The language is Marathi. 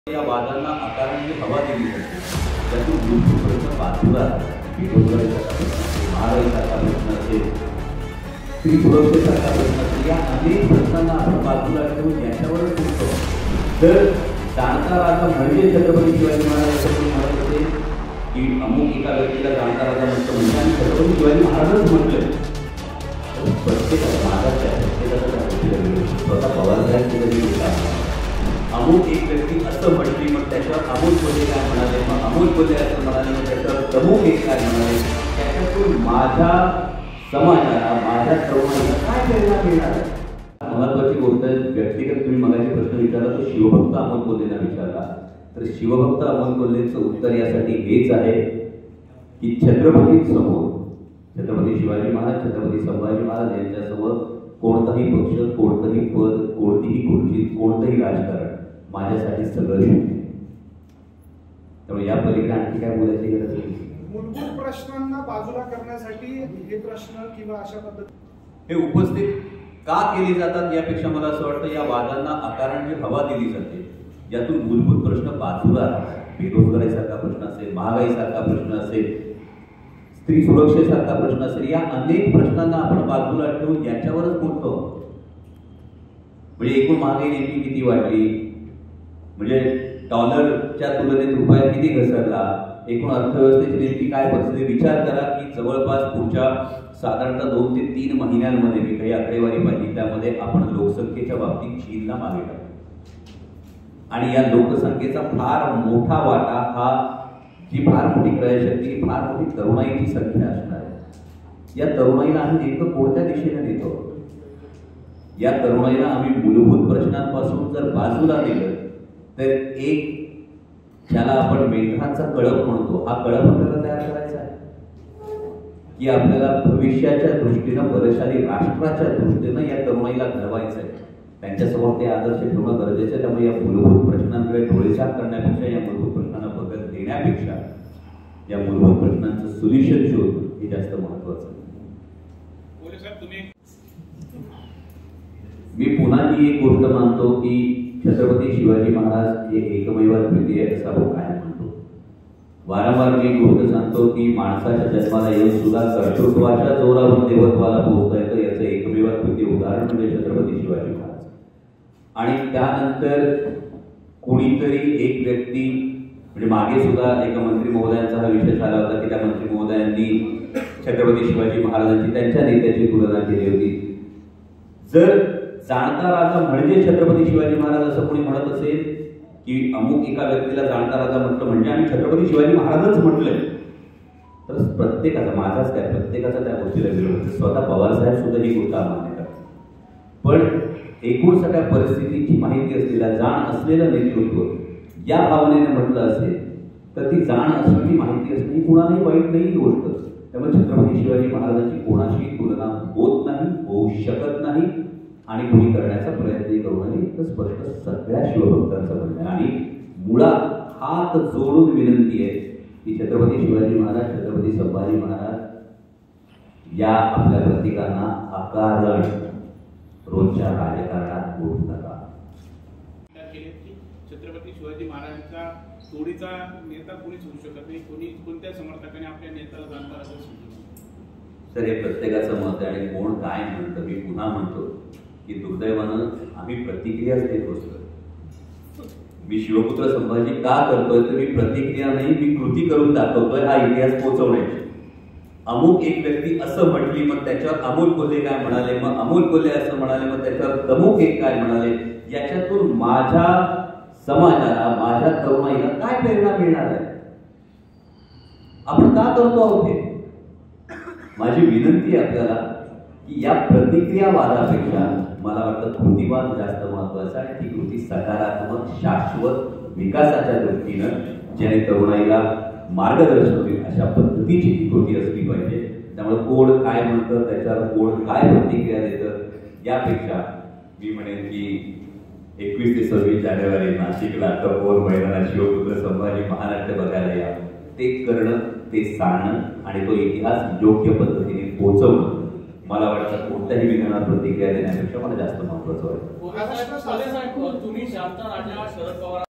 या वादांना आकाराने हवा दिली जाते, त्यातून मूलभूत प्रश्न बाजूला महागाईसारखा प्रश्न असेल, स्त्री सुरक्षेसारखा प्रश्न असेल, या अनेक प्रश्नांना आपण बाजूला ठेवून याच्यावरच बोलतो. तर जाणता राजा म्हणजे छत्रपती शिवाजी महाराज असं म्हणत होते की अमुक एका व्यक्तीला जाणता राजा म्हणतो म्हणजे आम्ही छत्रपती शिवाजी महाराजच म्हटले. प्रत्येकाचा महाराज स्वतः पवारसाहेब कधी होता. अमुक एक व्यक्ती असं म्हटली, मग त्याच्यावर अमोल कोल्हे काय म्हणाले, मग अमोल कोल्हे असं म्हणाले, मग त्याच्यावर प्रमुख एक काय म्हणाले, त्याच्यातून माझ्या समाजाला, माझ्या तरुणाईला काय प्रेरणा मिळणार आहे. महत्वाची गोष्ट व्यक्तिगत तुम्ही मगाशी प्रश्न विचारला तो शिवभक्त अमोल कोल्हेंना विचारला, तर शिवभक्त अमोल कोल्हेंचं उत्तर यासाठी हेच आहे की छत्रपतींसमोर, छत्रपती शिवाजी महाराज, छत्रपती संभाजी महाराज यांच्यासमोर कोणताही पक्ष, कोणतंही पद, कोणतीही खुर्ची, कोणतंही राजकारण माझ्यासाठी सगळं शक्य. त्यामुळे या पलीकडे आणखी काय बोलायची गरज नाही. मूलभूत प्रश्नांना बाजूला करण्यासाठी हे प्रश्न किंवा अशा पद्धती हे उपस्थित का केली जातात यापेक्षा मला असं वाटतं या वादांना आकाराने हवा दिली जाते, ज्यातून मूलभूत प्रश्न बाजूला राहतात. बेरोजगारीसारखा प्रश्न असेल, महागाईसारखा प्रश्न असेल, स्त्री सुरक्षेसारखा प्रश्न असेल, या अनेक प्रश्नांना आपण बाजूला ठेवून याच्यावरच बोलतो. म्हणजे एकूण महागाई नेमकी किती वाढली, म्हणजे डॉलरच्या तुलनेत रुपया किती घसरला, एकूण अर्थव्यवस्थेची नेमकी काय परिस्थिती, विचार करा की जवळपास पुढच्या साधारणतः 2 ते 3 महिन्यांमध्ये मी काही आकडेवारी पाहिली, त्यामध्ये आपण लोकसंख्येच्या बाबतीत चीनला मागे टाकू आणि या लोकसंख्येचा फार मोठा वाटा हा जी फार मोठी क्रयशक्ती, फार मोठी तरुणाईची संख्या असणार आहे. या तरुणाईला आम्ही नेमकं कोणत्या दिशेने नेतो. या तरुणाईला आम्ही मूलभूत प्रश्नांपासून जर बाजूला नेलं तर एक ज्याला आपण मेंढरांचा कळप म्हणतो, हा कळप आपल्याला तयार करायचा आहे की आपल्याला भविष्याच्या दृष्टीनं, बलशाली राष्ट्राच्या दृष्टीनं या तरुणाईला घडवायचं आहे. त्यांच्यासमोर ते आदर्श ठेवणं गरजेचं आहे. त्यामुळे या मूलभूत प्रश्नांकडे डोळेझाक करण्यापेक्षा, या मूलभूत प्रश्नांना बघत देण्यापेक्षा या मूलभूत प्रश्नांचं सोल्युशन शोधणं हे जास्त महत्वाचं आहे. मी पुन्हा ही एक गोष्ट मानतो की छत्रपती शिवाजी महाराज हे एकमेव अद्वितीय असा हो काय म्हणतो. वारंवार मी गोष्ट सांगतो की माणसाच्या जन्माला येऊन सुद्धा कर्तृत्वाच्या जोरावर देवत्वाला पोहोचता येतं, याचं एकमेव अद्वितीय उदाहरण म्हणजे छत्रपती शिवाजी महाराज. आणि त्यानंतर कोणीतरी एक व्यक्ती, म्हणजे मागे सुद्धा एका मंत्री महोदयांचा हा विषय झाला होता की त्या मंत्री महोदयांनी छत्रपती शिवाजी महाराजांची त्यांच्या नेत्याची तुलना केली होती. जर जाणता राजा म्हणजे छत्रपती शिवाजी महाराज असं कोणी म्हणत असेल की अमुक एका व्यक्तीला जाणता राजा म्हटलं म्हणजे आम्ही छत्रपती शिवाजी महाराजच म्हटलंय, तर प्रत्येकाचा, माझाच काय, प्रत्येकाचा त्या गोष्टीला विरोध. स्वतः पवारसाहेब सुद्धा ही गोष्ट मान्य करतात. पण एकूण सगळ्या परिस्थितीची माहिती असलेला, जाण असलेलं नेतृत्व या भावनेने म्हटलं असेल तर ती जाण असलेली माहिती असणे ही कुणालाही वाईट नाही गोष्ट. त्यामुळे छत्रपती शिवाजी महाराजांची कोणाशी तुलना होत नाही, होऊ शकत नाही आणि कोणी करण्याचा प्रयत्न करू नये. तर स्पष्ट सगळ्या शिवभक्तांचं म्हणणं आणि मुळात हात जोडून विनंती आहे की छत्रपती शिवाजी महाराज, छत्रपती संभाजी महाराज या आपल्या प्रतीकांना अकारण रोजच्या राजकारणात बोलू नका. छत्रपती शिवाजी महाराजांचा तोडीचा नेता कोणीच होऊ शकत नाही. कोणी कोणत्या समर्थकाने आपल्या नेत्याला जाणता असं तर हे प्रत्येकाचं मत आहे आणि कोण काय म्हणतं. मी पुन्हा म्हणतो की दुर्दैवानं आम्ही प्रतिक्रियाच देत बसतोय. मी शिवपुत्र संभाजी का करतोय तर मी प्रतिक्रिया नाही, मी कृती करून दाखवतोय हा इतिहास पोहोचवण्याची. अमुक एक व्यक्ती असं म्हटली, मग त्याच्यावर अमोल कोल्हे काय म्हणाले, मग अमोल कोल्हे असं म्हणाले, मग त्याच्यावर प्रमुख एक काय म्हणाले, याच्यातून माझ्या समाजाला, माझ्या तरुणाईला काय प्रेरणा मिळणार आहे. आपण का करतो आहोत हे. माझी विनंती आहे आपल्याला की या प्रतिक्रियावादापेक्षा मला वाटतं कृतीवाद जास्त महत्वाचा आहे. ती कृती सकारात्मक, शाश्वत विकासाच्या दृष्टीनं ज्याने तरुणाईला मार्गदर्शन होईल अशा पद्धतीची ती कृती असली पाहिजे. त्यामुळे कोण काय म्हणतं, त्याच्यावर कोण काय प्रतिक्रिया देतं, यापेक्षा मी म्हणेन की 21 ते 26 जानेवारी नाशिकला तपोवन मैदानात शिवपुत्र संभाजी महानाट्य बघायला या. ते करणं, ते सांगणं आणि तो इतिहास योग्य पद्धतीने पोहोचवणं मला वाटतं कोणत्याही विधानात प्रतिक्रिया देण्यापेक्षा मला जास्त महत्वाचं वाटतं. तुम्ही शांता राजा शरद पवार